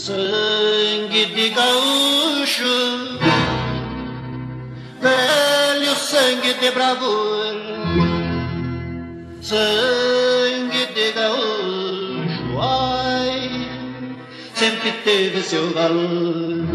Sangue de gaúcho, velho sangue de bravura, sangue de gaúcho, ai, sempre teve seu valor.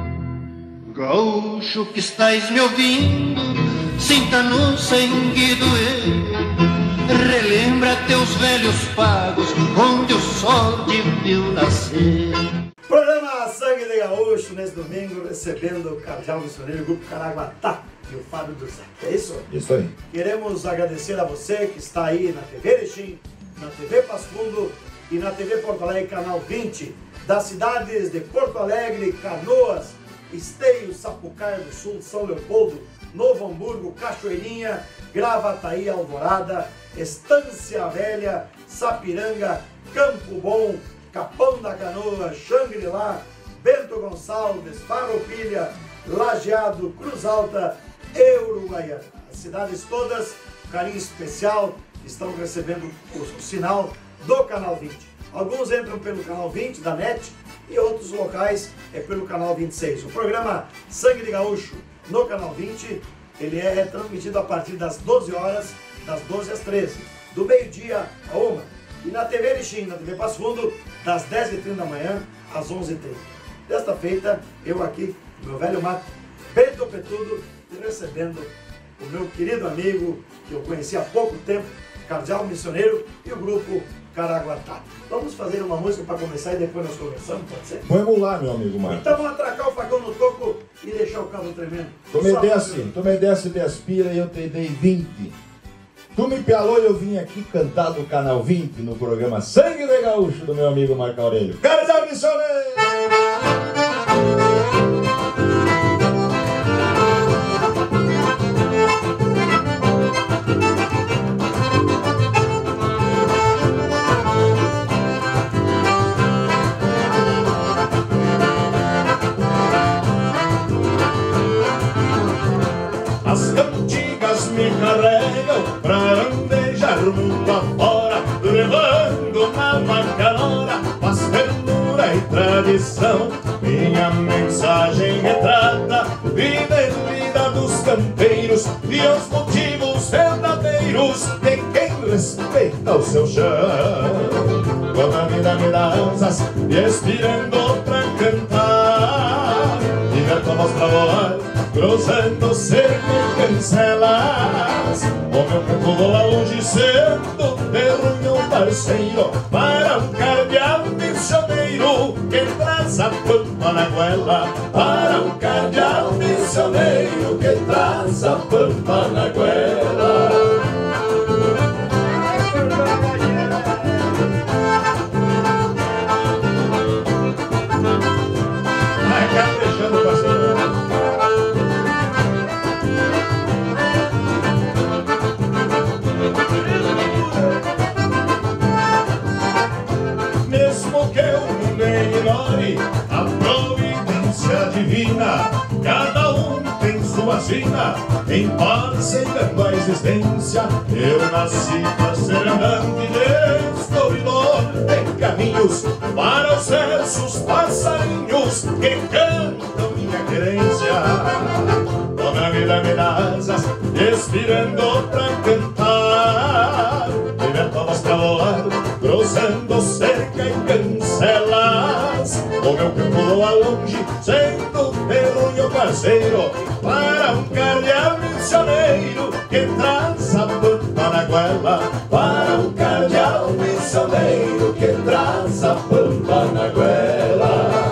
Gaúcho que estais me ouvindo, sinta no sangue doer, relembra teus velhos pagos, onde o sol te viu nascer. Programa Sangue de Gaúcho, nesse domingo, recebendo o Cardeal Missioneiro, o Grupo Caraguatá e o Fábio Duzé. É isso? Isso aí. Queremos agradecer a você que está aí na TV Erechim, na TV Passo Fundo e na TV Porto Alegre, canal 20, das cidades de Porto Alegre, Canoas, Esteio, Sapucaia do Sul, São Leopoldo, Novo Hamburgo, Cachoeirinha, Gravataí, Alvorada, Estância Velha, Sapiranga, Campo Bom, Capão da Canoa, Xangri-Lá, Bento Gonçalves, Farroupilha, Lajeado, Cruz Alta e Uruguaiana. As cidades todas, carinho especial, estão recebendo o sinal do Canal 20. Alguns entram pelo Canal 20 da NET e outros locais é pelo Canal 26. O programa Sangue de Gaúcho no Canal 20, ele é transmitido a partir das 12 horas, das 12 às 13, do meio-dia a 1. E na TV Erechim, na TV Passo Fundo, das 10h30 da manhã às 11h30. Desta feita, eu aqui, meu velho mato, Bento Petudo, recebendo o meu querido amigo, que eu conheci há pouco tempo, Cardeal Missioneiro e o Grupo Caraguatá. Vamos fazer uma música para começar e depois nós conversamos, pode ser? Vamos lá, meu amigo Marcos. Então vamos atracar o facão no toco e deixar o cabo tremendo. Tu me desse 10 pila e eu te dei 20. Tu me pialou e eu vim aqui cantar do Canal 20 no programa Sangue de Gaúcho do meu amigo Marco Aurélio. Cardeal Missioneiro! As cantigas me carregam pra andejar mundo afora, levando na macanora paz, ternura e tradição. Minha mensagem retrata vida e vida dos campeiros e os motivos verdadeiros de quem respeita o seu chão. Quando a vida me dá asas e expirando pra cantar, liberto a voz pra voar, cruzando cerco e cancelas. O meu canto vou lá longe sendo terruño parceiro para um cardeal missioneiro que traz a pampa na goela. Para um cardeal missioneiro que traz a pampa na goela. Vai caprichando, parceiro. Mesmo que eu me ignore a providência divina, cada um tem sua sina, em paz seguindo a existência. Eu nasci para ser andante descobridor de caminhos, para os versos passarinhos que cantam minha querência. Toda a vida me dá asas, expirando pra cantar, liberto a voz pra voar, cruzando cerca e cancelas. O meu campo voa longe, sendo terruño parceiro para um cardeal missioneiro que traz a pampa na goela. Para um cardeal missioneiro que traz a pampa na goela.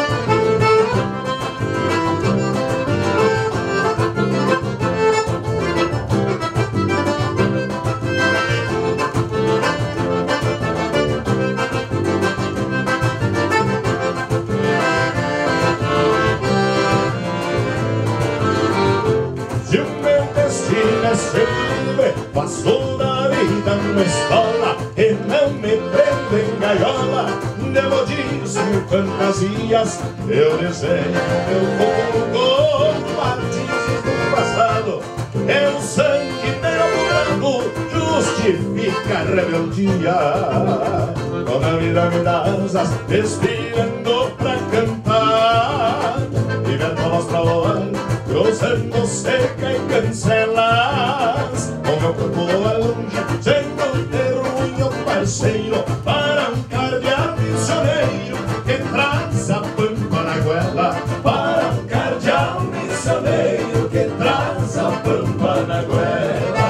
Se o meu destino é ser livre, passo da vida numa escola e não me prendo em gaiola de modismo e fantasias. Eu desenho meu futuro com matizes do passado, é o sangue meu pago justifica a rebeldia. Quando a vida me dá asas, respirando pra cantar, e ver novas pra voar, cruzando seca e cancelas. O meu corpo é longe, sendo terruinho parceiro, para um cardeal missioneiro que traz a pampa na goela. Para um cardeal missioneiro que traz a pampa na goela.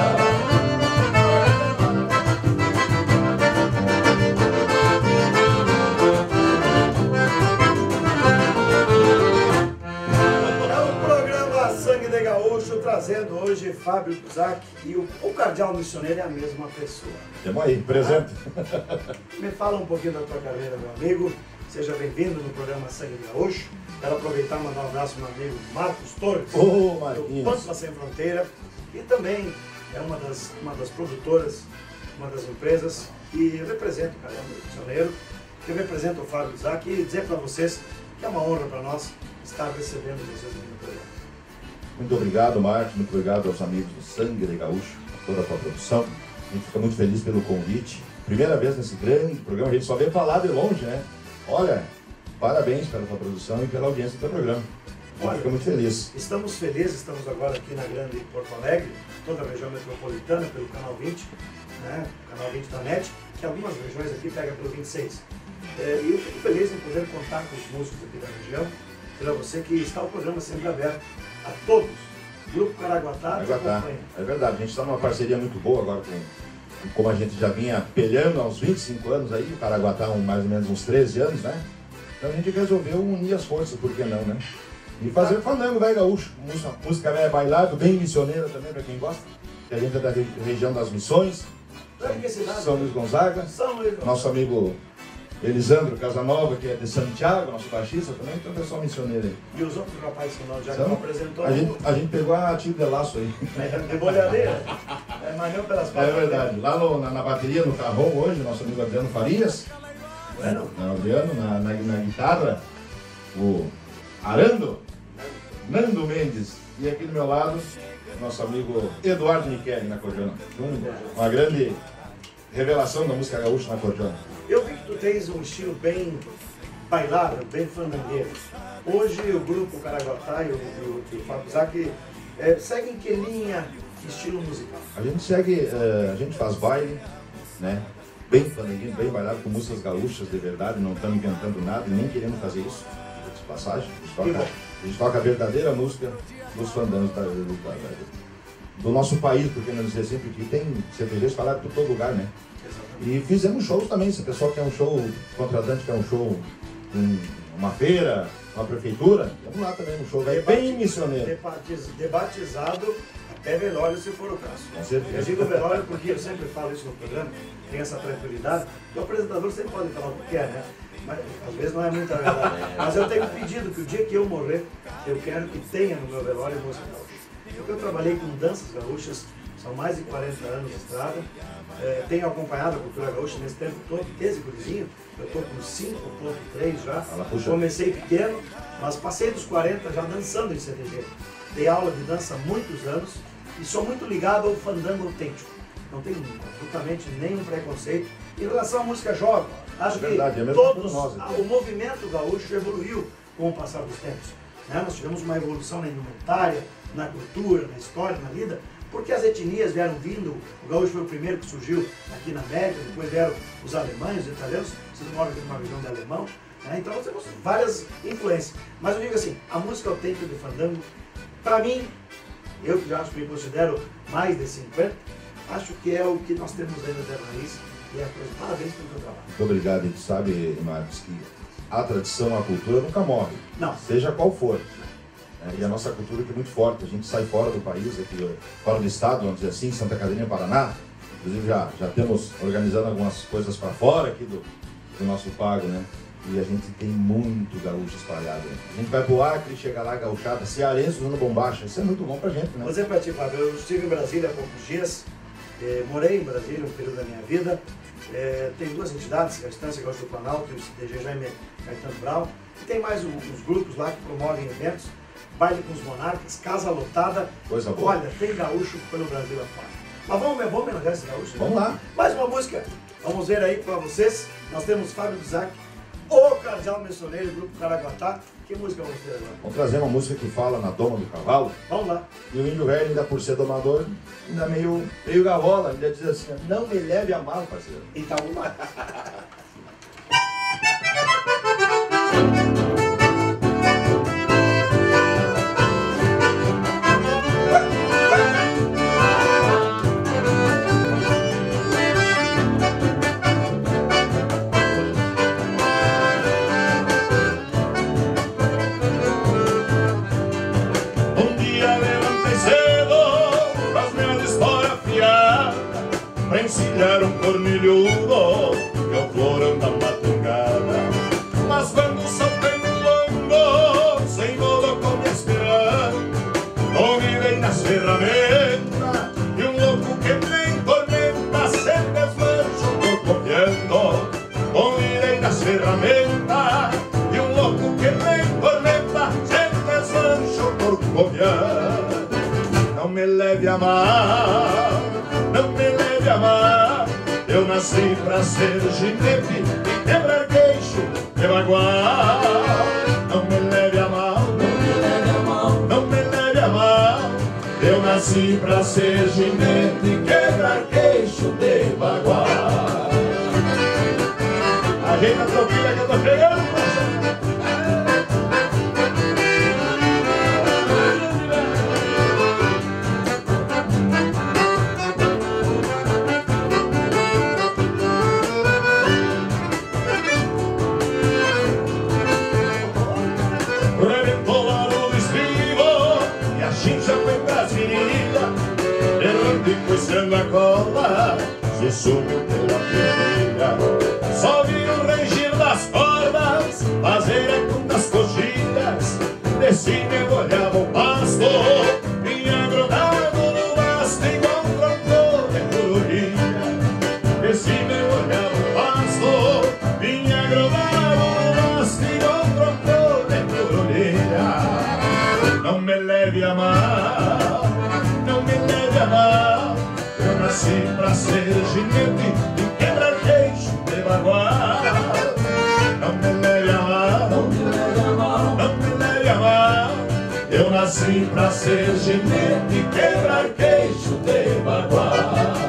Trazendo hoje Fábio Cusack e o cardeal missioneiro é a mesma pessoa. Temos aí, presente. Me fala um pouquinho da tua carreira, meu amigo. Seja bem-vindo no programa Sangue de Gaúcho. Quero aproveitar e mandar um abraço ao meu amigo Marcos Torres, do Pampa Sem Fronteira, e também é uma das produtoras, uma das empresas que representa o cardeal missioneiro, que representa o Fábio Cusack, e dizer para vocês que é uma honra para nós estar recebendo vocês aqui no programa. Muito obrigado, Marcos, muito obrigado aos amigos do Sangue de Gaúcho, toda a tua produção. A gente fica muito feliz pelo convite. Primeira vez nesse grande programa, a gente só vê falar de longe, né? Olha, parabéns pela tua produção e pela audiência do teu programa. A gente fica muito feliz. Estamos felizes, estamos agora aqui na grande Porto Alegre, toda a região metropolitana, pelo Canal 20, né? Canal 20 da NET, que algumas regiões aqui pegam pelo 26. E eu fico feliz em poder contar com os músicos aqui da região, para você que está o programa sempre aberto a todos. Grupo Caraguatá, é verdade, a gente está numa parceria muito boa agora como a gente já vinha peleando há uns 25 anos aí, o Caraguatá há mais ou menos uns 13 anos, né? Então a gente resolveu unir as forças, por que não, né? E fazer fandango velho gaúcho, música velha bailado, bem missioneira também para quem gosta, que a gente é da região das Missões, São Luís Gonzaga, nosso amigo Elisandro Casanova, que é de Santiago, nosso baixista também, então é só missioneiro aí. E os outros rapazes que nós já não apresentou? A gente pegou a tiro de laço aí. De bolhadeira? Mas não pelas palavras. É verdade. Lá na bateria, no carrão hoje, nosso amigo Adriano Farias. Adriano, na guitarra, o Arando, Nando Mendes. E aqui do meu lado, nosso amigo Eduardo Michele na cordiona. Uma grande revelação da música gaúcha na cordiona. Eu vi que tu tens um estilo bem bailável, bem fandangueiro. Hoje o grupo Caraguatá e o Fábio Cusack seguem que linha, que estilo musical? A gente segue, a gente faz baile, né? Bem fandangueiro, bem bailado, com músicas gaúchas de verdade, não estamos inventando nada e nem queremos fazer isso, de passagem. A gente toca a verdadeira música dos fandangos do nosso país, porque não dizer sempre que tem CTGs espalhados por todo lugar, né? E fizemos shows também, se o pessoal quer um show, contratante quer um show, uma feira, uma prefeitura, vamos lá também, um show bem missioneiro. Debatizado até velório, se for o caso. Com certeza. Eu digo velório porque eu sempre falo isso no programa, tem essa tranquilidade, que o apresentador sempre pode falar o que quer, né? Mas às vezes não é muita verdade. Mas eu tenho pedido que o dia que eu morrer, eu quero que tenha no meu velório música gaúcha. Porque eu trabalhei com danças gaúchas, são mais de 40 anos de estrada, tenho acompanhado a cultura gaúcha nesse tempo todo, desde gurizinho, eu estou com 5.3 já, comecei pequeno, mas passei dos 40 já dançando em CTG. Dei aula de dança há muitos anos e sou muito ligado ao fandango autêntico. Não tenho absolutamente nenhum preconceito em relação à música jovem. Acho que o movimento gaúcho evoluiu com o passar dos tempos. Né? Nós tivemos uma evolução na indumentária, na cultura, na história, na vida, porque as etnias vieram vindo. O gaúcho foi o primeiro que surgiu aqui na América, depois vieram os alemães, os italianos, vocês moram aqui numa região de alemão, né? Então nós temos várias influências. Mas eu digo assim, a música autêntica de fandango, para mim, eu que acho que me considero mais de 50, acho que é o que nós temos ainda da raiz, e é a coisa. Parabéns pelo teu trabalho. Muito obrigado. A gente sabe, Marcos, que a tradição, a cultura nunca morre, não. Seja qual for. E a nossa cultura que é muito forte, a gente sai fora do país, aqui, fora do estado, vamos dizer assim, Santa Catarina, Paraná. Inclusive já temos organizando algumas coisas para fora aqui do nosso pago, né? E a gente tem muito gaúcho espalhado. A gente vai pro Acre, chega lá, gauchada, cearense usando bombacha. Isso é muito bom pra gente, né? Vou dizer pra ti, Fábio, eu estive em Brasília há poucos dias, morei em Brasília um período da minha vida. Tem duas entidades, a Estância Gaúcha do Planalto e o CTG Jaime Caetano Brau. E tem mais uns grupos lá que promovem eventos. Baile com os Monarcas, casa lotada. Coisa boa. Olha, tem gaúcho pelo Brasil afora. Mas vamos homenagear esse gaúcho? Vamos lá. Mais uma música. Vamos ver aí para vocês. Nós temos Fábio Bizac, o Cardeal Missioneiro, Grupo Caraguatá. Que música vamos ter agora? Vamos trazer uma música que fala na doma do cavalo. Vamos lá. E o índio velho, ainda por ser domador, ainda meio gavola, ainda diz assim, não me leve a mal, parceiro. Então vamos lá. Encilhar um cornilhudo e o florão da matungada. Mas quando o sol tem longo, sem modo como esperando, não me vem nas ferramentas e um louco que nem tormenta se desmancha o corpo confiando. Não me vem nas ferramentas e um louco que nem tormenta se desmancha o corpo confiando. Não me leve a mal, não me leve a mal, eu nasci pra ser ginete e quebrar queixo de bagual. Não me leve a mal, não me leve a mal, não me leve a mal, eu nasci pra ser ginete e quebrar queixo de bagual. Ajeita a tropilha que eu tô chegando, parceiro. A cola se sumiu pela ferreira, só vi o regir das cordas fazer eco das coxilhas. Desci meu olhava o pasto, vinha grudado no basto igual um tronco de cororilha. Desci meu olhava o pasto, vinha grudado no basto igual um tronco de cororilha. Não me leve a mal, não me leve a mal, eu nasci pra ser ginete e quebrar queixo de bagual. Não me leve a mal, não me leve a mal, não me leve a mal, eu nasci pra ser ginete e quebrar queixo de bagual.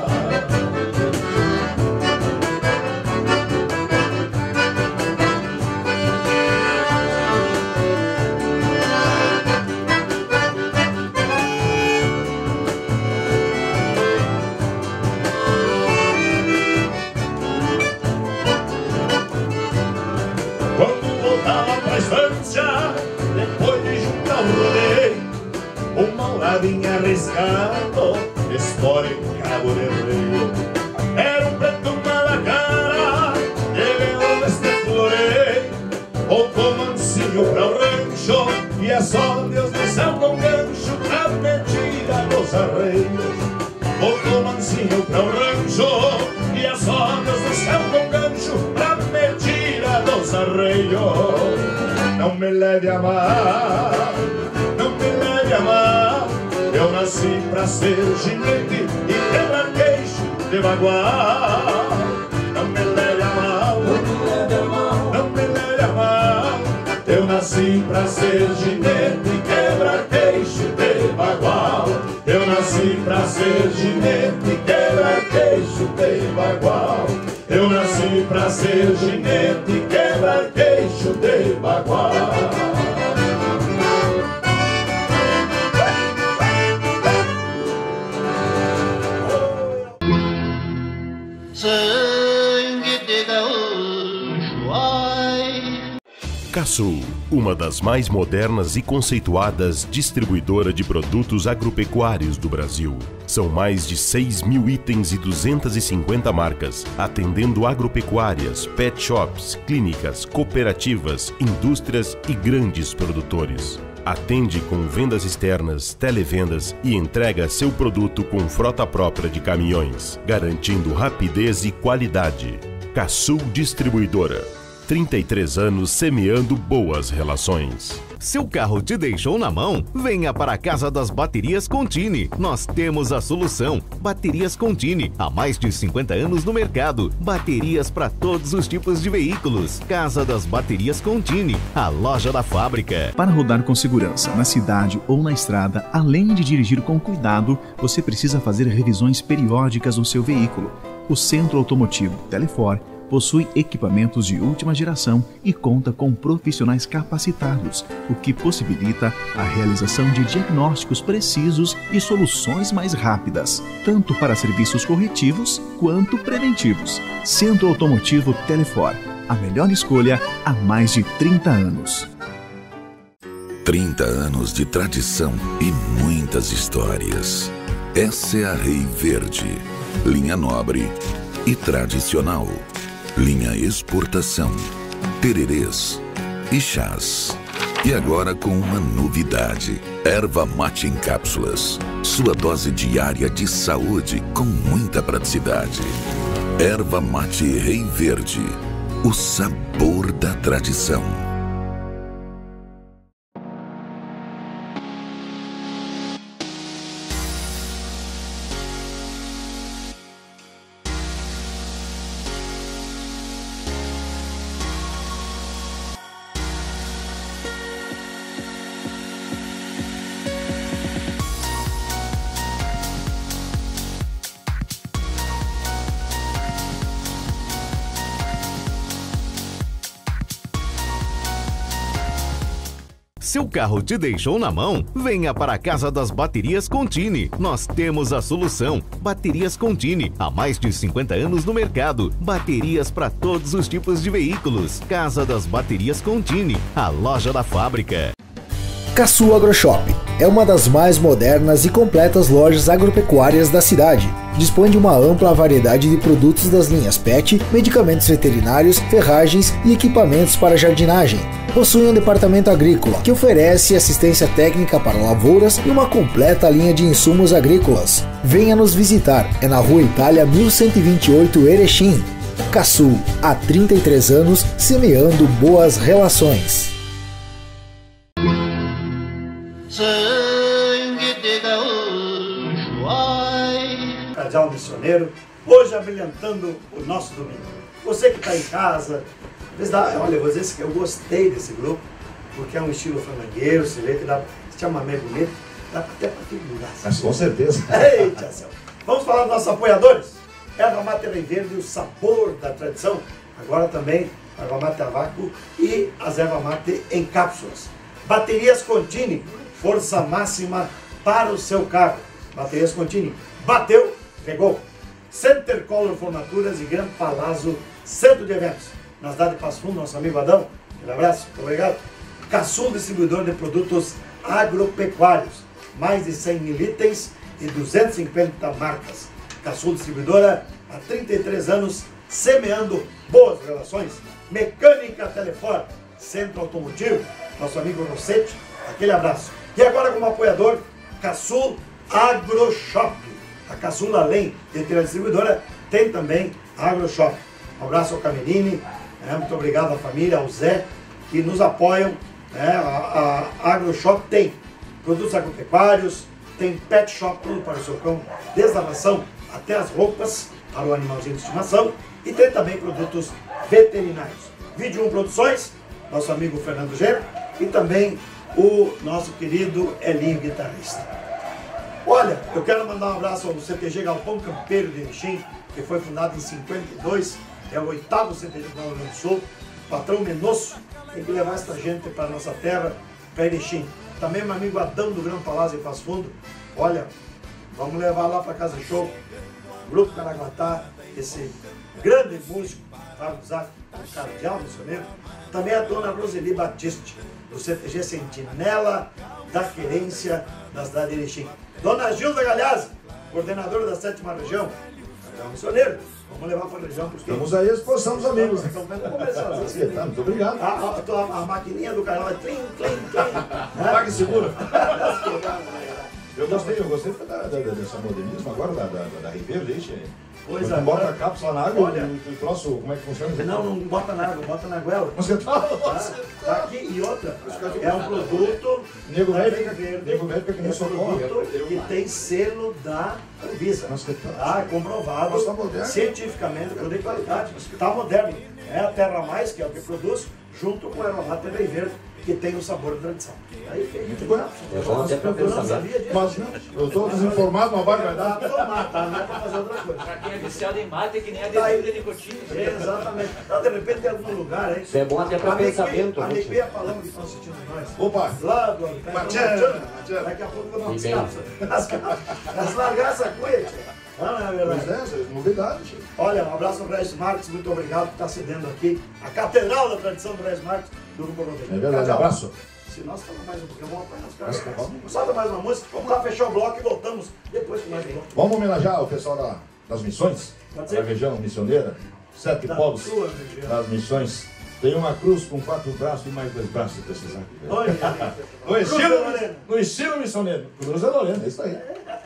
Depois de juntar o rodeio, uma ladinha arriscado, espora em Cabo de Rio. Era um preto malacara, ele não este floreio, voltou mansinho pra o rancho, e é só Deus do céu com gancho pra mentira dos arreios. Voltou mansinho pra o rancho, e é só Deus do céu com gancho pra mentira dos arreios. Não me leve a mal, não me leve a mal, eu nasci pra ser ginete e quebrar queixo de bagual. Não me leve a mal, não me leve a mal, não me leve a mal, eu nasci pra ser ginete e quebrar queixo de bagual. Eu nasci pra ser ginete e quebrar queixo de bagual. Eu nasci pra ser ginete e quebrar queixo de bagual. Sangue de gaúcho, ai. Casul, uma das mais modernas e conceituadas distribuidora de produtos agropecuários do Brasil. São mais de 6.000 itens e 250 marcas, atendendo agropecuárias, pet shops, clínicas, cooperativas, indústrias e grandes produtores. Atende com vendas externas, televendas e entrega seu produto com frota própria de caminhões, garantindo rapidez e qualidade. Casul Distribuidora. 33 anos semeando boas relações. Seu carro te deixou na mão? Venha para a Casa das Baterias Contini. Nós temos a solução. Baterias Contini, há mais de 50 anos no mercado. Baterias para todos os tipos de veículos. Casa das Baterias Contini, a loja da fábrica. Para rodar com segurança na cidade ou na estrada, além de dirigir com cuidado, você precisa fazer revisões periódicas no seu veículo. O Centro Automotivo Telefor possui equipamentos de última geração e conta com profissionais capacitados, o que possibilita a realização de diagnósticos precisos e soluções mais rápidas, tanto para serviços corretivos quanto preventivos. Centro Automotivo Telefor, a melhor escolha há mais de 30 anos. 30 anos de tradição e muitas histórias. Essa é a Rei Verde, linha nobre e tradicional. Linha exportação, tererês e chás. E agora com uma novidade: erva mate em cápsulas. Sua dose diária de saúde com muita praticidade. Erva mate Rei Verde, o sabor da tradição. Seu carro te deixou na mão? Venha para a Casa das Baterias Contini. Nós temos a solução. Baterias Contini, há mais de 50 anos no mercado. Baterias para todos os tipos de veículos. Casa das Baterias Contini, a loja da fábrica. Caçu AgroShop é uma das mais modernas e completas lojas agropecuárias da cidade. Dispõe de uma ampla variedade de produtos das linhas PET, medicamentos veterinários, ferragens e equipamentos para jardinagem. Possui um departamento agrícola que oferece assistência técnica para lavouras e uma completa linha de insumos agrícolas. Venha nos visitar, é na Rua Itália 1128 Erechim. Caçu, há 33 anos, semeando boas relações. Sangue de gaúcho, ai. Radial Missioneiro, hoje abrilhantando o nosso domingo. Você que está em casa, olha, eu vou dizer que eu gostei desse grupo, porque é um estilo flangueiro, você vê que dá, se chama meio bonito, dá até para figurar. Mas com certeza. Eita, céu. Vamos falar dos nossos apoiadores? Erva mate Rei Verde, o sabor da tradição. Agora também erva mate a vácuo e as erva mate em cápsulas. Baterias Contini, força máxima para o seu carro. Baterias Contini, bateu, pegou. Center Color Formaturas e Gran Palazzo, centro de eventos. Na cidade de Passo Fundo, nosso amigo Adão, um abraço, muito obrigado. Caçul, distribuidor de produtos agropecuários, mais de 100 mil itens e 250 marcas. Caçul Distribuidora, há 33 anos, semeando boas relações. Mecânica Telefor, Centro Automotivo, nosso amigo Rossetti, aquele abraço. E agora como apoiador, Caçul AgroShop. A Caçul, além de ter a distribuidora, tem também a AgroShop. Um abraço ao Camerini, muito obrigado à família, ao Zé, que nos apoiam. A AgroShop tem produtos agropecuários, tem pet shop, tudo para o seu cão, desde a ração até as roupas para o animalzinho de estimação, e tem também produtos veterinários. Vídeo 1 Produções, nosso amigo Fernando Gero, e também o nosso querido Elinho, guitarrista. Olha, eu quero mandar um abraço ao CTG Galpão Campeiro de Erechim, que foi fundado em 52, é o 8º CTG do Rio Grande do Sul. O patrão Menosso tem que levar essa gente para a nossa terra, para Erechim. Também meu amigo Adão do Gran Palazzo em Passo Fundo. Olha, vamos levar lá para Casa Show, Grupo Caraguatá, esse grande músico, Fábio Zac, o Cardeal Missioneiro. Também a dona Roseli Batiste, do CTG Sentinela da Querência da cidade de Erechim. Dona Gilda Galhazzi, coordenadora da 7ª região, Cardeal Missioneiro. Vamos levar para a região, porque... Estamos aí à disposição dos amigos. Então vamos começar a fazer assim. Muito obrigado. A maquininha do canal é tlim, tlim, tlim. Pague seguro. Eu gostei dessa modernismo agora da Rei Verde, Pois Não bota a cápsula na água, o troço, como é que funciona? Não bota na água, bota na goela. Você tá aqui, e outra, é um produto... Nego velho fica que nem socorro. Que tem selo da Anvisa. Comprovado cientificamente, produto de qualidade. Está moderno. É a Terra Mais, que é o que produz, junto com a Erva Mate Bem Verde, que tem o sabor da tradição. Aí fez muito bom. Eu não sabia disso. Mas eu estou desinformado, uma barbaridade. Não é para fazer outra coisa. Pra quem é viciado em mate, é que nem a adesivo de nicotina. Exatamente. Então, de repente, tem algum lugar aí. Isso é bom até para pensamento. A Negueia falando que estão assistindo nós. Opa! Lá do daqui a pouco eu vou dar as largar essa coisa. Não é verdade? Pois é, novidade. Olha, um abraço ao Regis Marques, muito obrigado por estar cedendo aqui a Catedral da Tradição do Regis Marques do Grupo Rodeio. É verdade, abraço. Se nós estamos mais um pouquinho, vamos apanhar os caras. Solta mais uma música, vamos lá fechar o bloco e voltamos depois com mais um bloco. Vamos homenagear o pessoal das missões, da região missioneira, 7 povos das missões. Tem uma cruz com 4 braços e mais 2 braços, se precisar. No estilo missioneiro. Cruz é Lorena, é isso aí.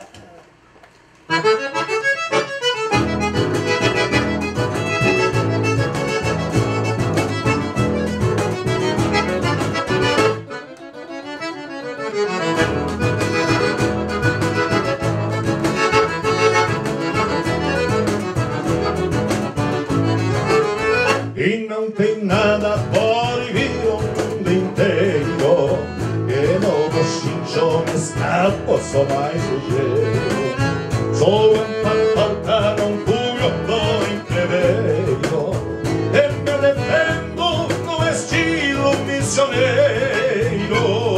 E não tem nada por vir o mundo inteiro, que no bochincho me escapo, sou mais ligeiro. Sou empatota, não fui do entreveiro, e me defendo no estilo missioneiro.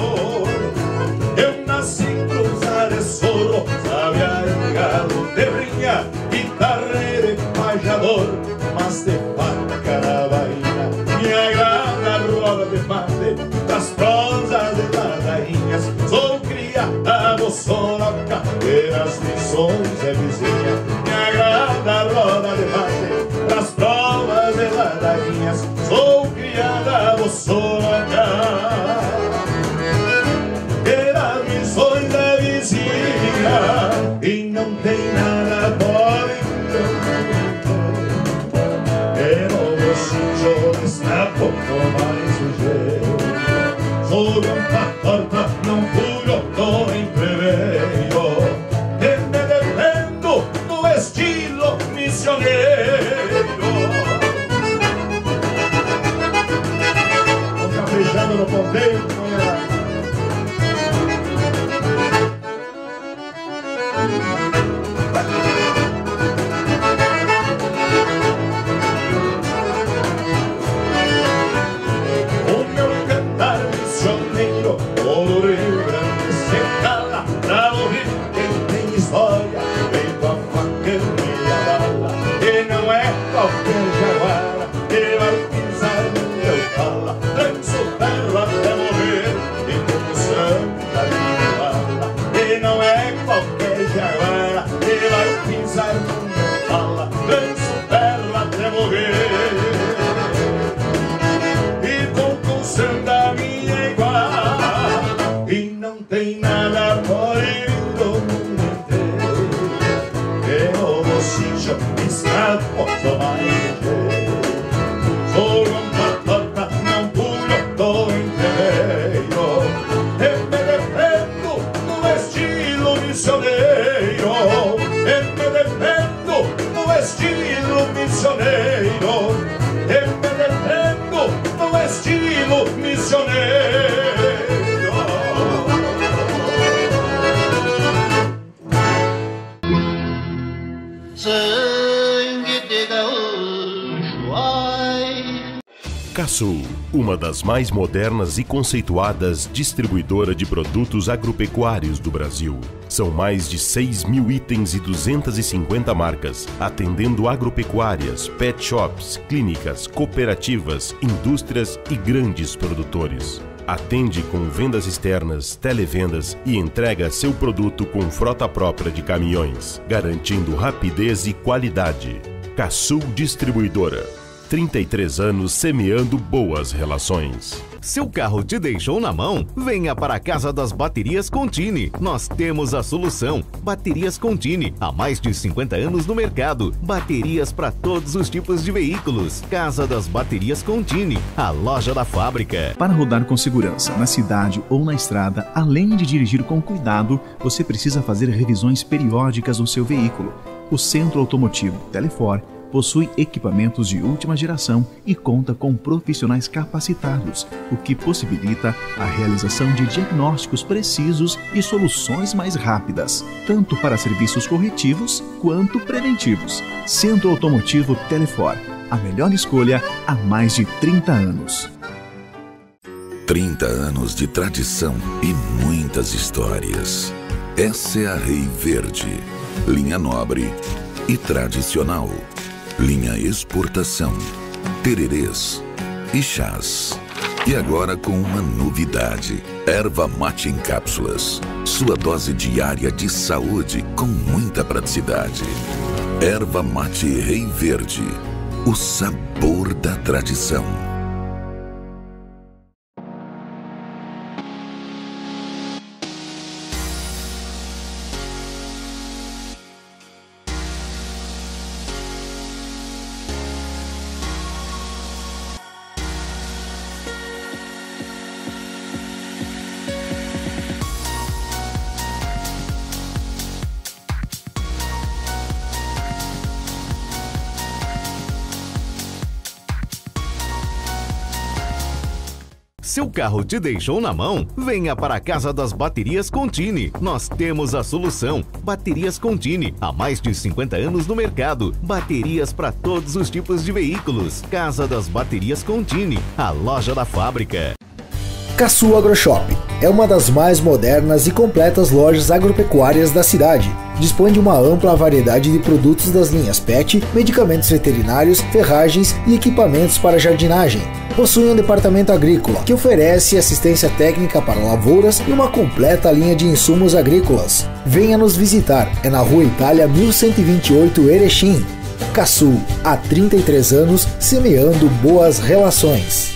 Eu nasci em cruzar de soro, sabia em galo de brinha, guitarreiro e pajador, mas de faca na bainha. Me agrada a roda de mate das prosas de ladainhas. Sou criado, sou na cadeira, as missões é vizinha. Me agrada a roda de mate das provas de ladainhas. Sou criada, sou na cadeira, as missões é vizinha. E não tem nada por pouco mais sujeito. Sou uma torta, não furo, tô entreveiro, e me defendo no estilo missioneiro. Tô caprichando no ponteio, Casul, uma das mais modernas e conceituadas distribuidora de produtos agropecuários do Brasil. São mais de 6.000 itens e 250 marcas, atendendo agropecuárias, pet shops, clínicas, cooperativas, indústrias e grandes produtores. Atende com vendas externas, televendas e entrega seu produto com frota própria de caminhões, garantindo rapidez e qualidade. Casul Distribuidora. 33 anos semeando boas relações. Seu carro te deixou na mão? Venha para a Casa das Baterias Contini. Nós temos a solução. Baterias Contini, há mais de 50 anos no mercado. Baterias para todos os tipos de veículos. Casa das Baterias Contini, a loja da fábrica. Para rodar com segurança na cidade ou na estrada, além de dirigir com cuidado, você precisa fazer revisões periódicas no seu veículo. O Centro Automotivo Telefor possui equipamentos de última geração e conta com profissionais capacitados, o que possibilita a realização de diagnósticos precisos e soluções mais rápidas, tanto para serviços corretivos quanto preventivos. Centro Automotivo Telefor, a melhor escolha há mais de 30 anos. 30 anos de tradição e muitas histórias. Essa é a Rei Verde, linha nobre e tradicional. Linha exportação, tererês e chás. E agora com uma novidade: erva mate em cápsulas. Sua dose diária de saúde com muita praticidade. Erva mate Rei Verde, o sabor da tradição. Seu carro te deixou na mão? Venha para a Casa das Baterias Contini. Nós temos a solução. Baterias Contini, há mais de 50 anos no mercado. Baterias para todos os tipos de veículos. Casa das Baterias Contini, a loja da fábrica. Caçu Agroshop é uma das mais modernas e completas lojas agropecuárias da cidade. Dispõe de uma ampla variedade de produtos das linhas PET, medicamentos veterinários, ferragens e equipamentos para jardinagem. Possui um departamento agrícola que oferece assistência técnica para lavouras e uma completa linha de insumos agrícolas. Venha nos visitar, é na Rua Itália 1128 Erechim. Caçu, há 33 anos semeando boas relações.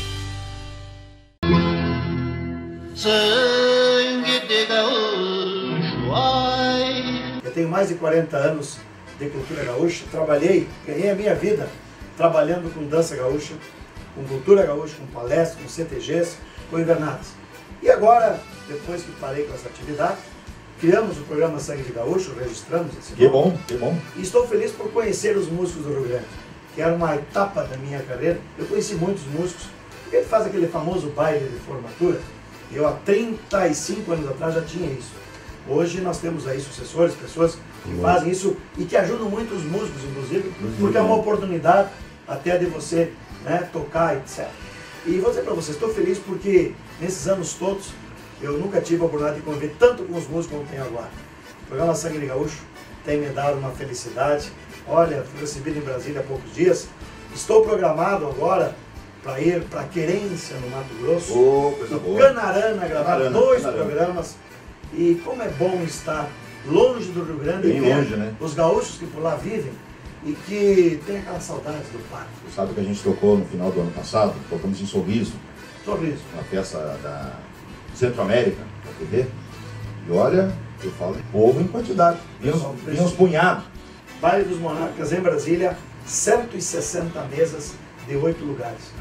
Sangue de gaúcho, ai. Eu tenho mais de 40 anos de cultura gaúcha, ganhei a minha vida trabalhando com dança gaúcha, com cultura gaúcha, com palestras, com CTGs, com invernadas. E agora, depois que parei com essa atividade, criamos o programa Sangue de Gaúcho, registramos esse nome. Que bom, que bom. E estou feliz por conhecer os músicos do Rio Grande, que era uma etapa da minha carreira. Eu conheci muitos músicos, porque ele faz aquele famoso baile de formatura. Eu há 35 anos atrás já tinha isso. Hoje nós temos aí sucessores, pessoas que fazem isso e que ajudam muito os músicos, inclusive, porque é uma oportunidade até de você, né, tocar, etc. E vou dizer para vocês, estou feliz porque nesses anos todos eu nunca tive a oportunidade de conviver tanto com os músicos como tenho agora. O programa Sangue de Gaúcho tem me dado uma felicidade. Olha, fui recebido em Brasília há poucos dias. Estou programado agora para ir para Querência, no Mato Grosso, no Canarana, gravar dois programas. E como é bom estar longe do Rio Grande, bem longe, né? Os gaúchos que por lá vivem e que tem aquela saudade do parque. Você sabe que a gente tocou no final do ano passado, tocamos em Sorriso. Sorriso. Uma peça da Centro-América, da TV. E olha, eu falo de povo em quantidade. Vinha uns punhados. Baile dos Monarcas em Brasília, 160 mesas de 8 lugares.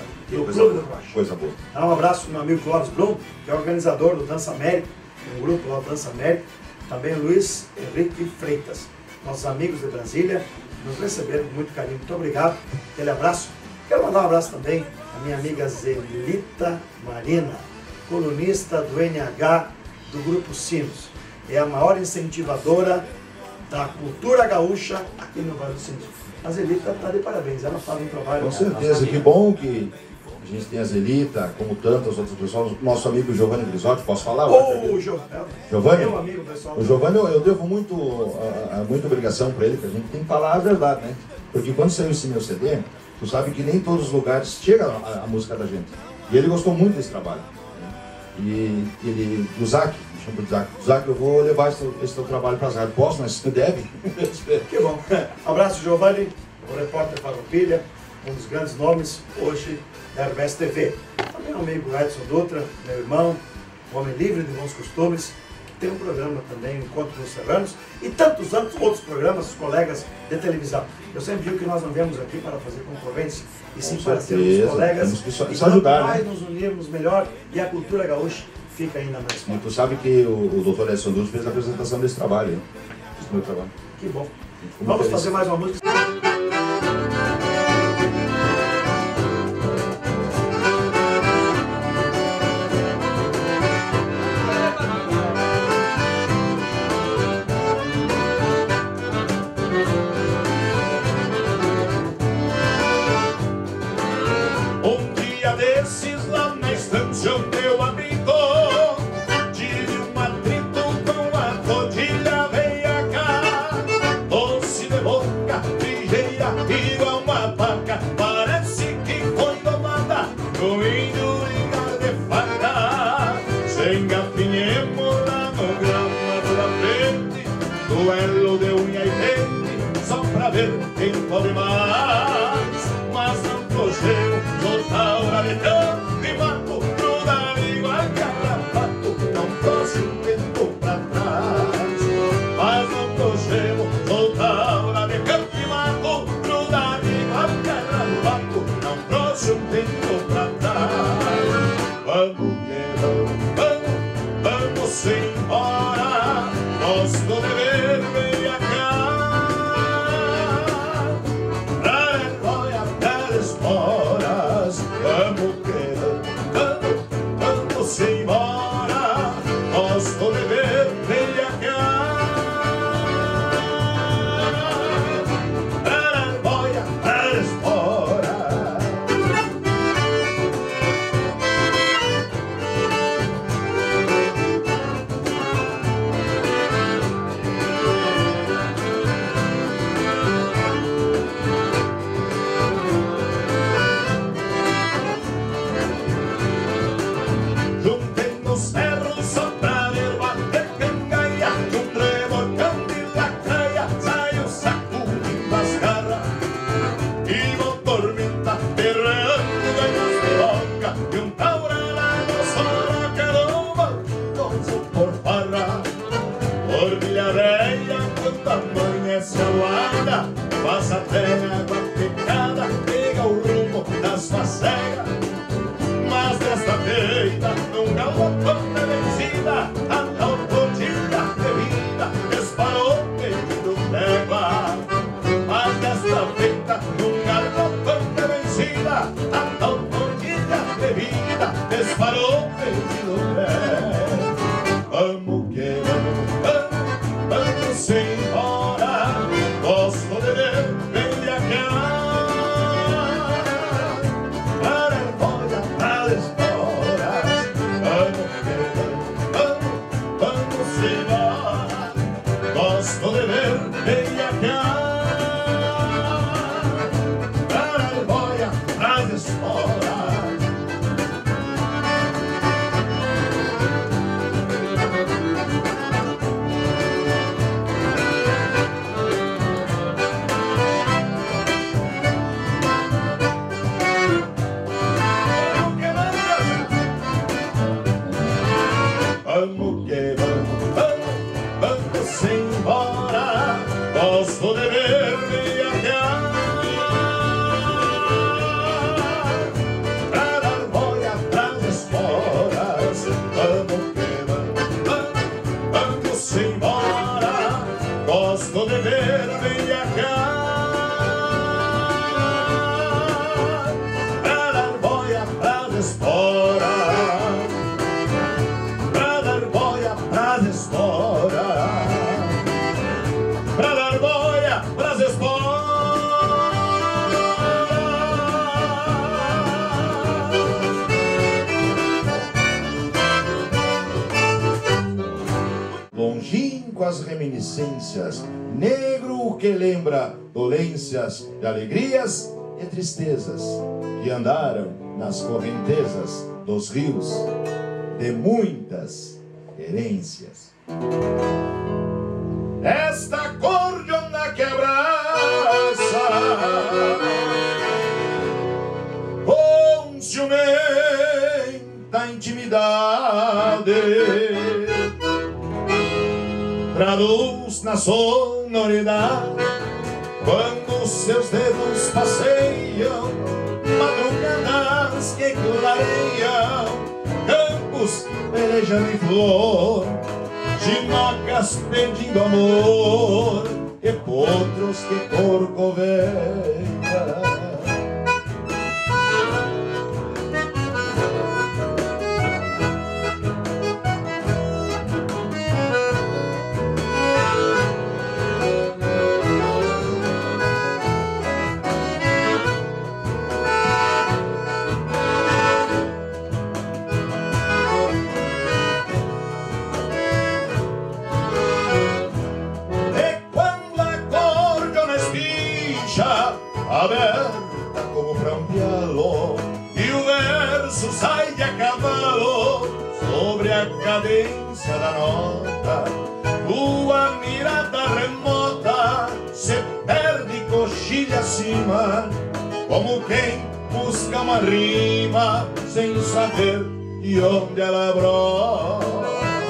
Coisa boa. Dá um abraço pro meu amigo Clóvis Blum, que é organizador do Dança América, um grupo lá do Dança América. Também o Luiz Henrique Freitas, nossos amigos de Brasília, nos receberam com muito carinho. Muito obrigado. Aquele abraço. Quero mandar um abraço também à minha amiga Zelita Marina, colunista do NH do Grupo Sinos. É a maior incentivadora da cultura gaúcha aqui no Vale do Sinos. A Zelita está de parabéns, ela fala em trabalho. Com certeza, que bom que a gente tem a Zelita, como tantas outras pessoas. Nosso amigo Giovanni Grisotti, posso falar? O Giovanni, meu amigo pessoal. O Giovanni, eu devo muita obrigação para ele, porque a gente tem que falar a verdade, né? Porque quando saiu esse meu CD, tu sabe que nem todos os lugares chega a música da gente. E ele gostou muito desse trabalho. Né? E ele, o Zac, me chama de Zac. Zac, eu vou levar esse teu trabalho para as rádios. Posso, mas você deve? Que bom. Abraço, Giovanni, o repórter Farroupilha. um dos grandes nomes hoje da RBS TV. Também o amigo Edson Dutra, meu irmão, um homem livre de bons costumes, que tem um programa também, Encontro dos Serranos, e tantos outros programas, colegas de televisão. Eu sempre digo que nós não viemos aqui para fazer concorrência, e sim para sermos colegas, e quanto mais nos unirmos melhor, e a cultura gaúcha fica ainda mais forte. E tu sabe que o doutor Edson Dutra fez a apresentação desse trabalho, né? Desse meu trabalho. Que bom. Vamos fazer mais uma música. Um dia desses lá na estância, o teu amigo tive um atrito com a codilha veia cá, doce de boca, ligeira, igual uma vaca, parece que foi domada com índio ligar de faca. Se engatinhemos lá no gramado da frente, duelo de unha e dente, só pra ver quem pode mais, mas não prosseguo, soltar hora de canto e mato, grudar igual carrapato, não trouxe um tempo pra trás, mas não prosseguo, soltar hora de canto e mato, grudar igual carrapato, não trouxe um tempo pra trás. Vamos que vamos embora, gosto de ver bem a horas, vamos embora, gosto de ver bem a cara, boia, para espora. Passa até água picada, pega o rumo das facegas, mas desta feita num galopão de vencida, a tal codilha de vida disparou pedindo leva. Mas desta feita num galopão de vencida, a tal codilha de vida disparou pedindo leva. Vamos que vamos embora, gosto de ver bem a cara, para a boia, para as esporas. Vamos embora, gosto de ver bem a cara, para a boia, para as esporas. Vamos que vamos embora, gosto de ver viajar, pra dar boia pras esporas. Vamos que vamos embora, gosto de ver viajar, pra dar boia pras esporas. Pra dar boia pras esporas. Longínquas reminiscências, negro que lembra dolências e alegrias e tristezas que andaram nas correntezas dos rios de muitas herências. Esta cordiona que abraça intimidade. Traduz na sonoridade quando seus dedos passeiam madrugadas que clareiam campos pelejando em flor, chinocas pedindo amor e potros que corcoveia. Aberta como pra um pialo, e o verso sai de a cavalo sobre a cadência da nota. Tua mirada remota se perde coxilha acima, como quem busca uma rima sem saber de onde ela brota.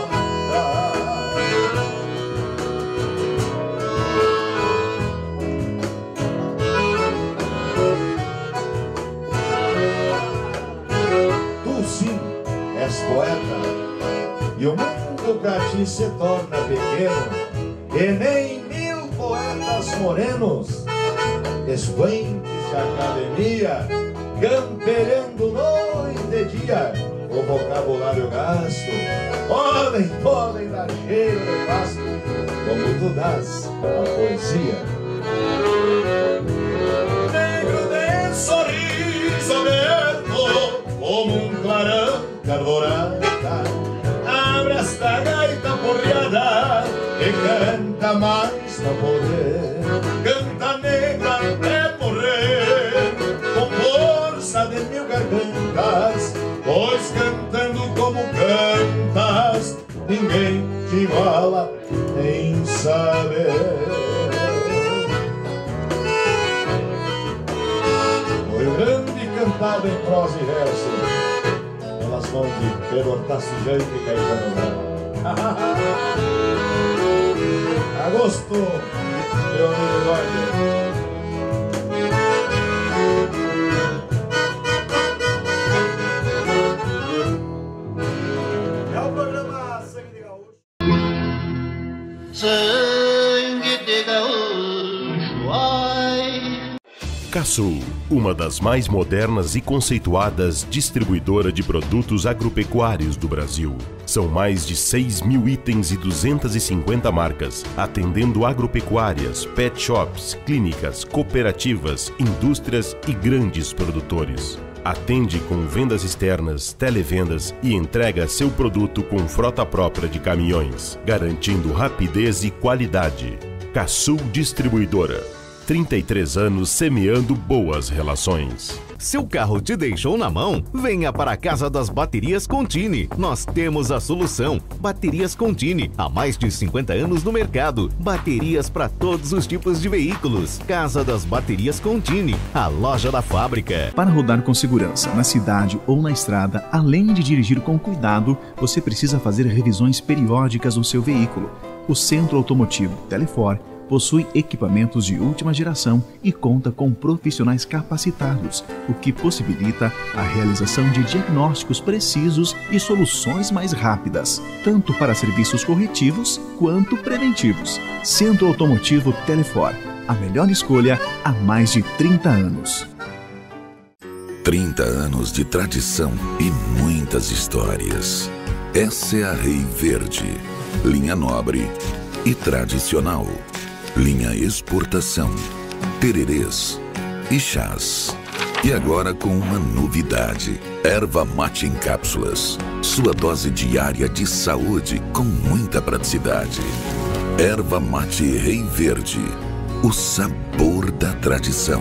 És poeta, e o mundo pra ti se torna pequeno, e nem 1000 poetas morenos, expoentes de academia, campeando noite e dia, o vocabulário gasto, podem dar cheiro de pasto, como tu dás a poesia. Negro de sorriso aberto, como um clarão carborada, abre esta gaita porreada e canta mais pra poder. Canta negra até morrer, com força de 1000 gargantas, pois cantando como cantas, ninguém te iguala nem saber. Foi grande cantado em prosa e verso, pelas mãos de Pedro Hortácio Janque e Caetano Bravo. Agosto, meu amigo Roger. É o programa Sangue de Gaúcho. Sangue de Gaúcho, ai. Casul, uma das mais modernas e conceituadas distribuidora de produtos agropecuários do Brasil. São mais de 6.000 itens e 250 marcas, atendendo agropecuárias, pet shops, clínicas, cooperativas, indústrias e grandes produtores. Atende com vendas externas, televendas e entrega seu produto com frota própria de caminhões, garantindo rapidez e qualidade. Casul Distribuidora. 33 anos semeando boas relações. Seu carro te deixou na mão? Venha para a Casa das Baterias Contini. Nós temos a solução. Baterias Contini, há mais de 50 anos no mercado. Baterias para todos os tipos de veículos. Casa das Baterias Contini, a loja da fábrica. Para rodar com segurança na cidade ou na estrada, além de dirigir com cuidado, você precisa fazer revisões periódicas no seu veículo. O Centro Automotivo Telefor possui equipamentos de última geração e conta com profissionais capacitados, o que possibilita a realização de diagnósticos precisos e soluções mais rápidas, tanto para serviços corretivos quanto preventivos. Centro Automotivo Telefor, a melhor escolha há mais de 30 anos. 30 anos de tradição e muitas histórias. Essa é a Rei Verde, linha nobre e tradicional. Linha exportação, tererês e chás. E agora com uma novidade: erva mate em cápsulas. Sua dose diária de saúde com muita praticidade. Erva mate Rei Verde, o sabor da tradição.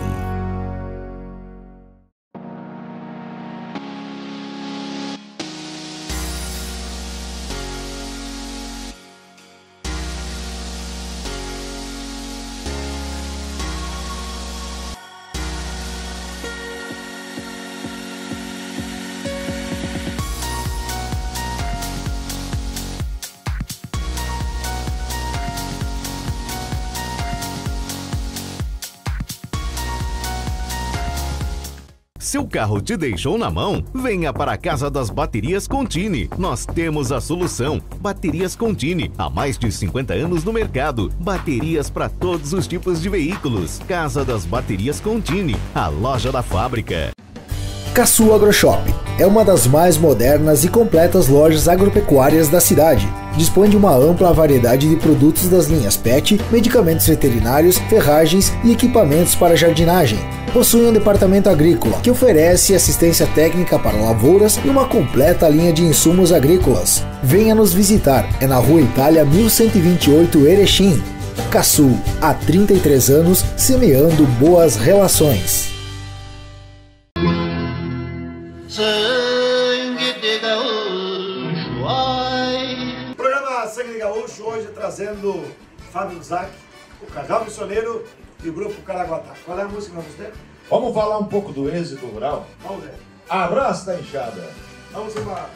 Seu carro te deixou na mão? Venha para a Casa das Baterias Contini. Nós temos a solução. Baterias Contini, há mais de 50 anos no mercado. Baterias para todos os tipos de veículos. Casa das Baterias Contini, a loja da fábrica. Caçu AgroShop é uma das mais modernas e completas lojas agropecuárias da cidade. Dispõe de uma ampla variedade de produtos das linhas PET, medicamentos veterinários, ferragens e equipamentos para jardinagem. Possui um departamento agrícola que oferece assistência técnica para lavouras e uma completa linha de insumos agrícolas. Venha nos visitar, é na Rua Itália 1128 Erechim. Caçu, há 33 anos, semeando boas relações. Sangue de gaúcho, ai. Programa Sangue de Gaúcho hoje trazendo Fábio Zac, o Cardeal Missioneiro e o Grupo Caraguatá. Qual é a música que vamos ter? Vamos falar um pouco do êxito rural? Vamos ver. Abraço da enxada. Vamos embora.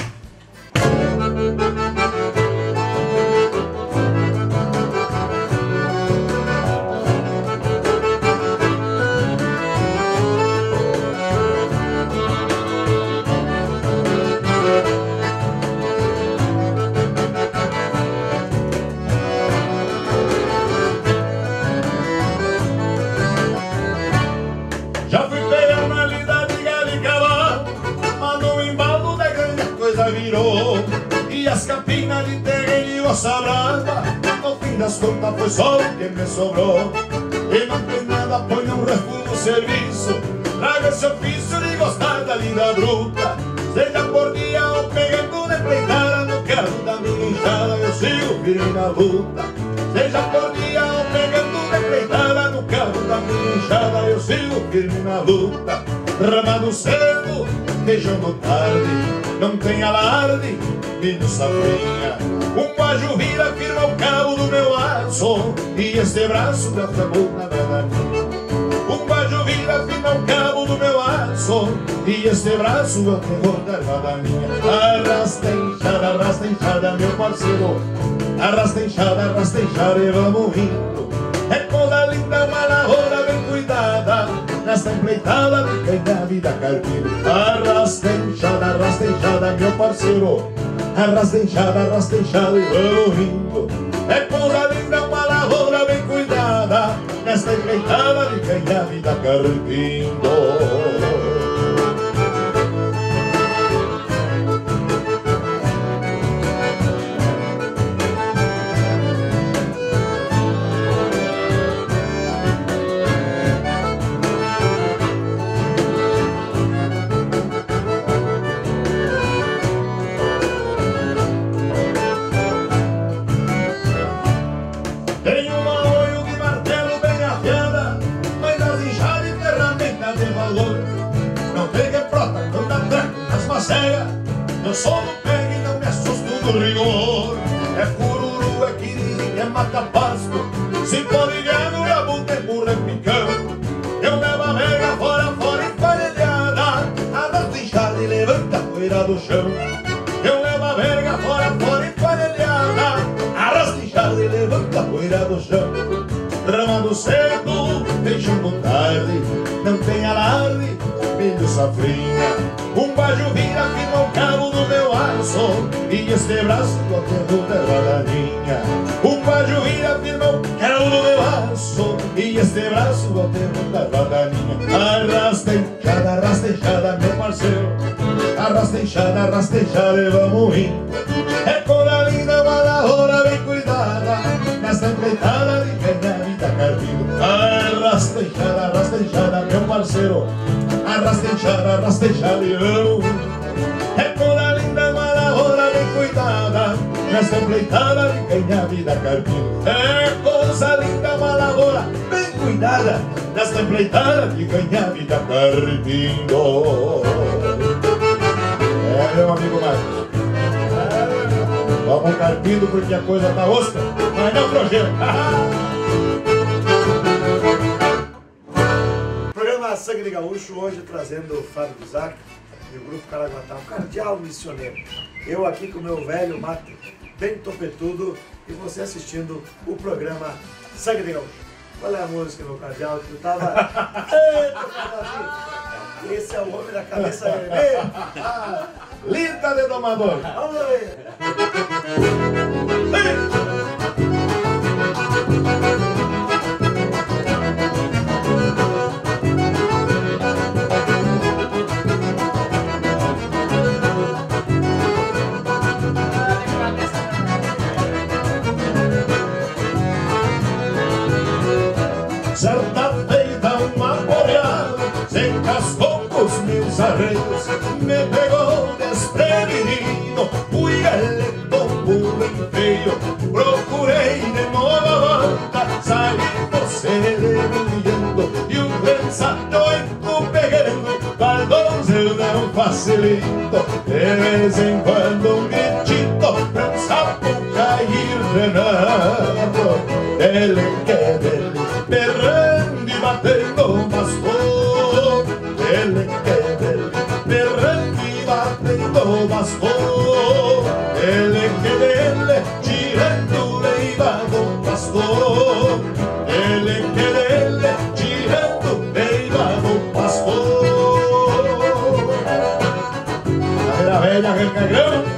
Já fui pegar na lida de galho e cavalo, mas no embalo da grande a coisa virou. E as capinas de terreno e ossa brava, no fim das contas foi só o que me sobrou. E não tem nada, põe um refúgio no serviço, traga esse ofício de gostar da linda bruta. Seja por dia ou pegando de pleitada, no carro da minha enxada eu sigo firme na luta. Seja por dia ou pegando de pleitada, no carro da minha enxada eu sigo firme na luta. Ramado cedo, beijando tarde, não tem alarde, milho safrinha. Um bajo vira, firma o cabo do meu laço, e este braço me afamou na verdade. Um bajo vira, firma o cabo do meu laço, e este braço é o terror da ervada minha. Arrasta enxada, meu parceiro, arrasta enxada e vamos rindo. É coisa linda, uma lavoura bem cuidada, nesta empleitada de ganhar vida carpino. Arrasta enxada, meu parceiro, arrasta enxada e vamos rindo. É coisa linda, uma lavoura bem cuidada, nesta empleitada de ganhar vida carpino. Eu sou do pegue e não me assusto do rigor. É cururu, é quiriri, é mata-pasto, se pode ganhar no rabo tem burro, é picão. Eu levo a verga fora emparelhada, arrasta enxada e levanta a poeira do chão. Eu levo a verga fora emparelhada, arrasta enxada e levanta a poeira do chão. Ramando cedo, beijando tarde, não tem alarde, milho safrinha. Um bajo vira, firma o cabo do meu aço, e este braço do terror da ervadaninha. Um bajo vira, firma o cabo do meu aço, e este braço do terror da ervadaninha. Arrasta enxada, meu parceiro, arrasta enxada e vamos rindo. É coisa linda, uma lavoura bem cuidada, nesta empreitada de ganhar vida carpino. Arrasta enxada, meu parceiro, arrasta enxada e eu. É coisa linda, uma lavoura bem cuidada, nesta empleitada de ganhar vida carpino. É coisa linda, uma lavoura bem cuidada, nesta empleitada de ganhar vida carpino. É, meu amigo Marcos, vamos carpindo porque a coisa tá ostra, mas não projeto. Programa Sangue de Gaúcho hoje trazendo o Fábio Zac e o Grupo Caraguatá, o Cardeal Missioneiro. Eu aqui com o meu velho mate, bem topetudo, e você assistindo o programa Sangue de Gaúcho. Qual é a música, meu Cardeal? Que eu tava... Eita, Esse é o homem da cabeça vermelha. Lida de domador. Vamos ver. Certa feita uma boreada se encascou com os meus arreios, me pegou desprevenido, fui eleito puro e feio, procurei de nova volta, saí você debulhando e um trançado pegando, balões eu não facilito, de vez em quando um gritito pra um sapo cair renando, ele quer dele berrando e batendo bastão, ele quer dele berrando e batendo bastão, ele quer dele tirando leiva do pastor, ele quer dele tirando leiva do pastor. A velha recagrão.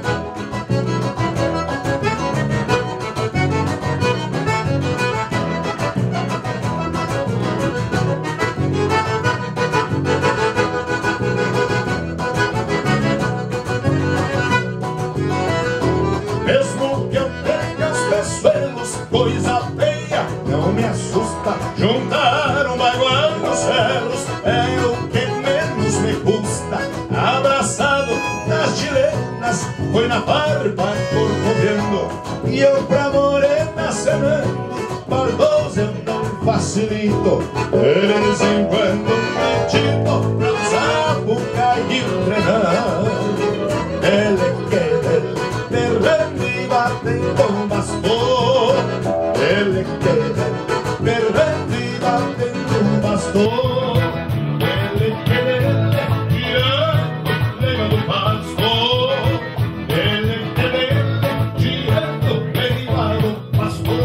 Coisa feia, não me assusta. Juntar um bagual nos céus é o que menos me custa. Abraçado nas chilenas, foi na barba corcovendo, e eu pra morena cenando, barbosa eu não facilito. De vez em quando um gritito pra um sapo cair treinando, ele quer ele berrando e batendo bastão, ele quer berrando e batendo bastão, ele quer tirando leiva do pastor, ele quer tirando leiva do pastor.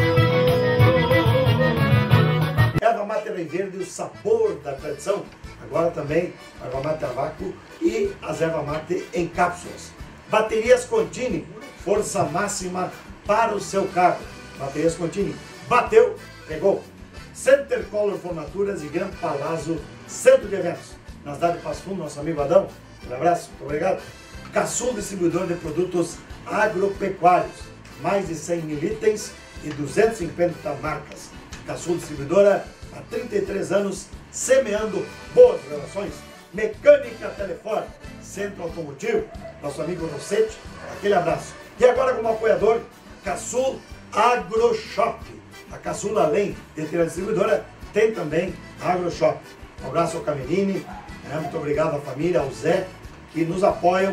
Erva mate Rei Verde, o sabor da tradição. Agora também erva mate a vácuo e as erva mate em cápsulas. Baterias Contini, força máxima para o seu carro. Baterias Contini, bateu, pegou. Center Color Formaturas e Gran Palazzo, centro de eventos. Na cidade de Passo Fundo, nosso amigo Adão, um abraço, muito obrigado. Caçul, distribuidor de produtos agropecuários. Mais de 100 mil itens e 250 marcas. Caçul, distribuidora há 33 anos, semeando boas relações. Mecânica Telefone, Centro Automotivo, nosso amigo Rossetti, aquele abraço. E agora como apoiador, Caçul AgroShop. A Caçul, além de ter a distribuidora, tem também a AgroShop. Um abraço ao Camerini, muito obrigado à família, ao Zé, que nos apoiam.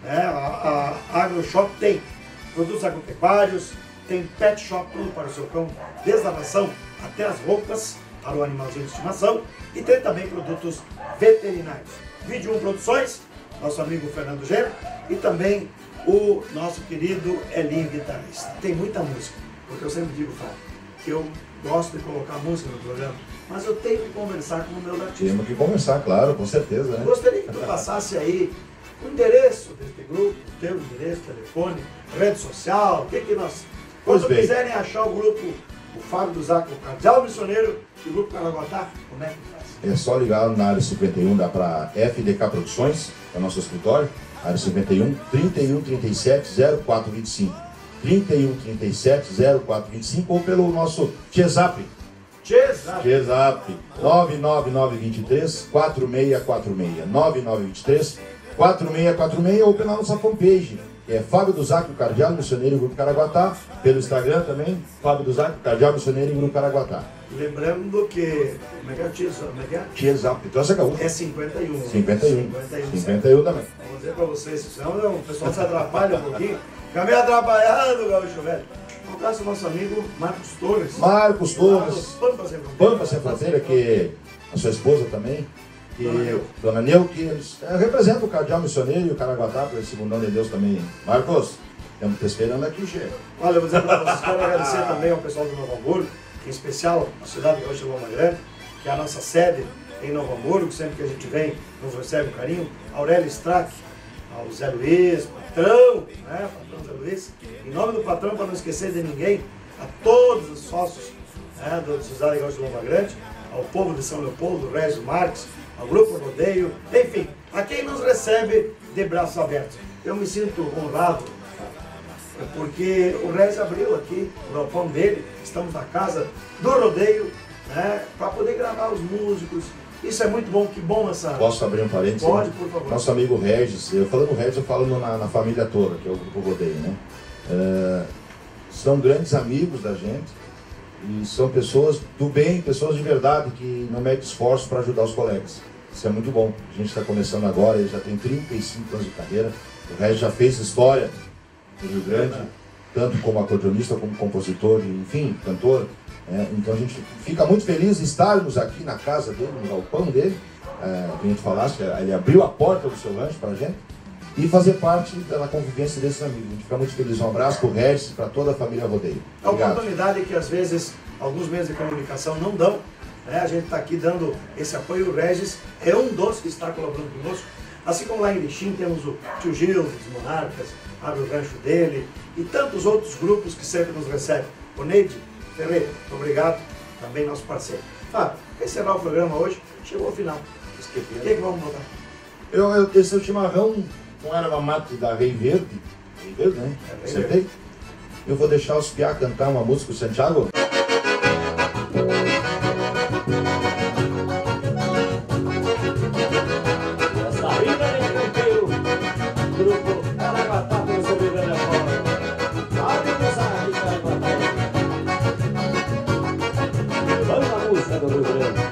A AgroShop tem produtos agropecuários, tem pet shop, tudo para o seu cão, desde a ração até as roupas para o animalzinho de estimação, e tem também produtos veterinários. Vídeo 1 Produções, nosso amigo Fernando Gera, e também o nosso querido Elinho Guitarrista. Tem muita música, porque eu sempre digo, Fábio, que eu gosto de colocar música no programa, mas eu tenho que conversar com o meu artista. Temos que conversar, claro, com certeza, né? Gostaria que tu passasse aí o endereço deste grupo, o teu endereço, telefone, rede social, o que nós... Quando quiserem achar o grupo, o Fábio do Zaco, o Cardeal Missioneiro e o grupo Caraguatá, como é que faz? É só ligar na área 51, dá para FDK Produções, é o nosso escritório, área 51, 3137 0425. 3137 0425 ou pelo nosso Tchezap. Tchezap 99923 4646. 9923 4646 ou pela nossa fanpage. É Fábio do Zac, o Cardeal Missioneiro e Grupo Caraguatá. Pelo Instagram também, Fábio do Zac, Cardeal Missioneiro e Grupo Caraguatá. Lembrando que... Como é que é o Tchezap? Tchezap, então essa gaúcha. É 51. 51 também. Vou dizer pra vocês, senão o pessoal se atrapalha um pouquinho. Fica meio atrapalhado, gaúcho velho. Um abraço ao nosso amigo Marcos Torres. Marcos Torres. Pampa Sem Fronteira, que a sua esposa também. E Dona Neu, que representa o Cardeal Missioneiro e o Caraguatá, por esse mundão de Deus também. Marcos, estamos te esperando aqui, chefe. Olha, eu vou dizer para vocês, quero agradecer também ao pessoal do Novo Hamburgo, em especial a cidade de Rocha Loma Grande, que é a nossa sede em Novo Hamburgo, sempre que a gente vem, nos recebe um carinho. Aurélio Strack, ao Zé Luiz, patrão, né? Patrão Zé Luiz. Em nome do patrão, para não esquecer de ninguém, a todos os sócios, né, do Sociedade Gaúcha de Lomba Grande, ao povo de São Leopoldo, Régio Marques, ao Grupo Rodeio, enfim, a quem nos recebe de braços abertos. Eu me sinto honrado, porque o Régio abriu aqui o galpão dele, estamos na casa do Rodeio, né, para poder gravar os músicos. Isso é muito bom, que bom essa... Posso abrir um parênteses? Pode, por favor. Nosso amigo Regis, eu falando Regis, eu falo na família toda, que é o Grupo Rodeio, né? São grandes amigos da gente e são pessoas do bem, pessoas de verdade que não medem esforço para ajudar os colegas. Isso é muito bom. A gente está começando agora, ele já tem 35 anos de carreira. O Regis já fez história no Rio Grande, tanto como acordeonista, como compositor, enfim, cantor. Então a gente fica muito feliz de estarmos aqui na casa dele, no galpão dele, que a gente falasse, ele abriu a porta do seu rancho para a gente, e fazer parte da convivência desses amigos. A gente fica muito feliz. Um abraço para o Regis e para toda a família Rodeio. A oportunidade que às vezes alguns meios de comunicação não dão, né? A gente está aqui dando esse apoio. O Regis é um dos que está colaborando conosco. Assim como lá em Erechim temos o Tio Gil dos Monarcas, abre o rancho dele, e tantos outros grupos que sempre nos recebem. O Neide Ferreira, muito obrigado, também nosso parceiro. Para encerrar o programa hoje, chegou ao final. O que vamos botar? Esse chimarrão com erva mate da Rei Verde, né? Acertei? Eu vou deixar os piá cantar uma música do Santiago. Essa vida é campeiro, grupo Caraguatá, pelo soberano fora. Abre o Zag, Caraguatá. Levanta a música do Rio Grande.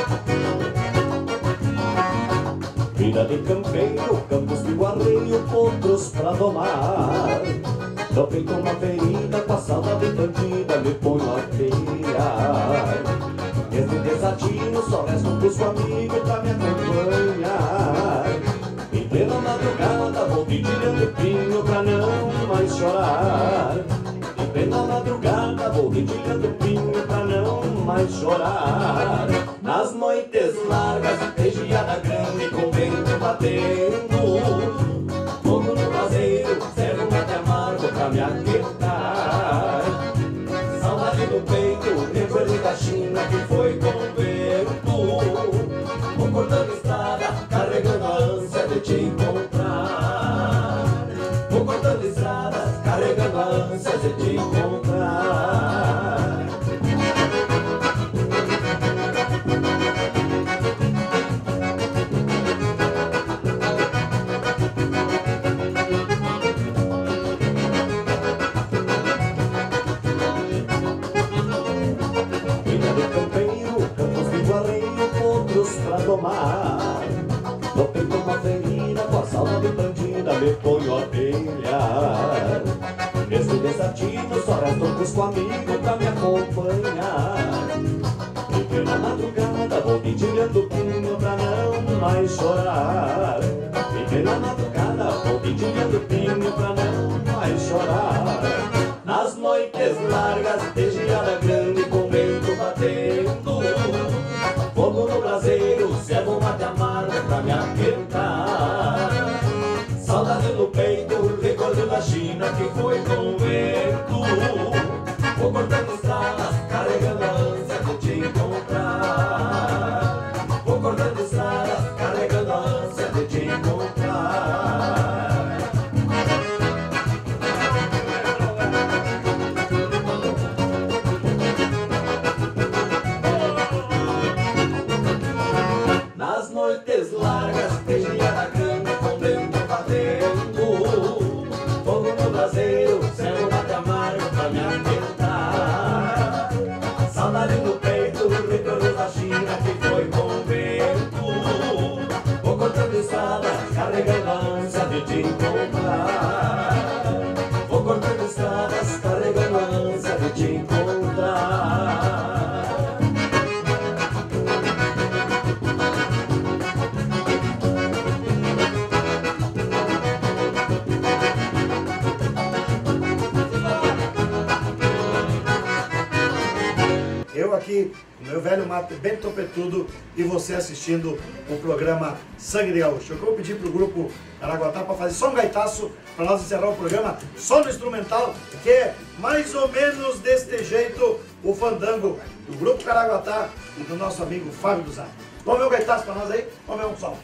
Vida de campeiro, campos de guarreio, potros pra domar. No peito uma ferida, passada de bandida, me ponho a pelear. Nesse desatino só resta um busco amigo pra me acompanhar. Em plena madrugada vou dedilhando pinho pra não mais chorar. Em plena madrugada vou dedilhando pinho pra não mais chorar. Nas noites largas, regiada grande com vento batendo, fogo no braseiro, serve um mate amargo pra me aquietar. Saudade do peito, recuerdo da China que foi com o vento. Vou cortando estrada, carregando a ânsia de te encontrar. Vou cortando estrada, carregando a ânsia de te encontrar. No peito uma ferida, com a salva de bandida, me ponho a pelear. Nesse desatino só resta um busco amigo pra me acompanhar. E pela madrugada vou dedilhando pinho pra não mais chorar. E pela madrugada vou dedilhando pinho pra não mais chorar. Nas noites largas, de geada grande com vento batendo, fogo no braseiro, servo um mate amargo pra me aquietar. Saudade no peito, recordo da China que foi com o vento. Vou cortando estradas, carregando a ânsia de te encontrar. Vou cortando estradas, carregando a ânsia de te encontrar. Nas noites largas, regiada grande com vento batendo, fogo no braseiro, céu mate amargo pra me aquietar. Saudade no peito, retorno da China que foi com o vento. Vou cortando estrada, carregando a ânsia de te encontrar. Vou cortando estradas, carregando a ânsia de te encontrar. Eu aqui, no Rio Velho, mate bem topetudo e você assistindo o programa Sangue de Gaúcho. Eu vou pedir pro grupo Caraguatá para fazer só um gaitaço para nós encerrar o programa, só no instrumental, que é mais ou menos deste jeito o fandango do grupo Caraguatá e do nosso amigo Fábio do Zap. Vamos ver um gaitaço para nós aí? Vamos ver um som.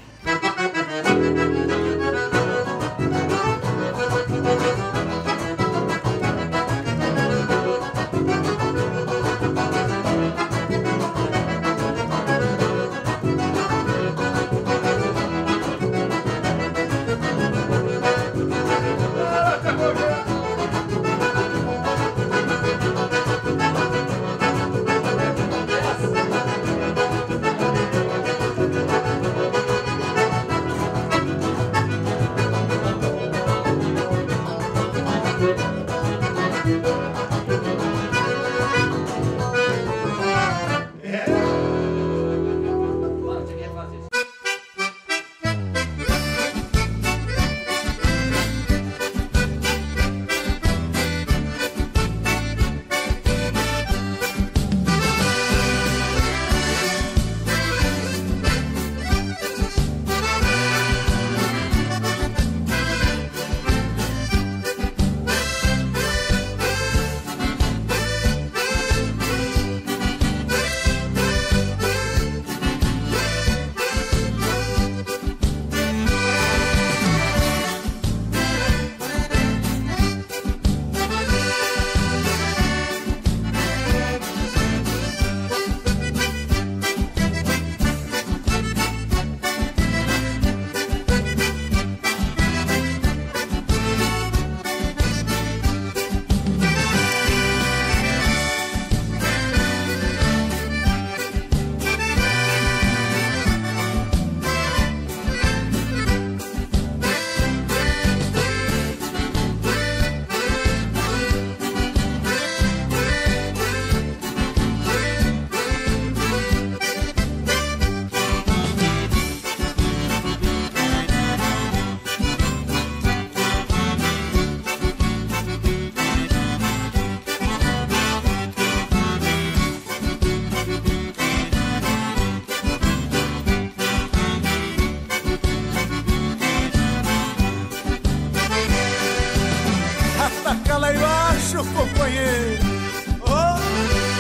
Companheiro,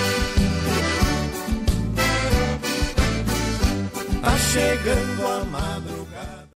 tá chegando a mais.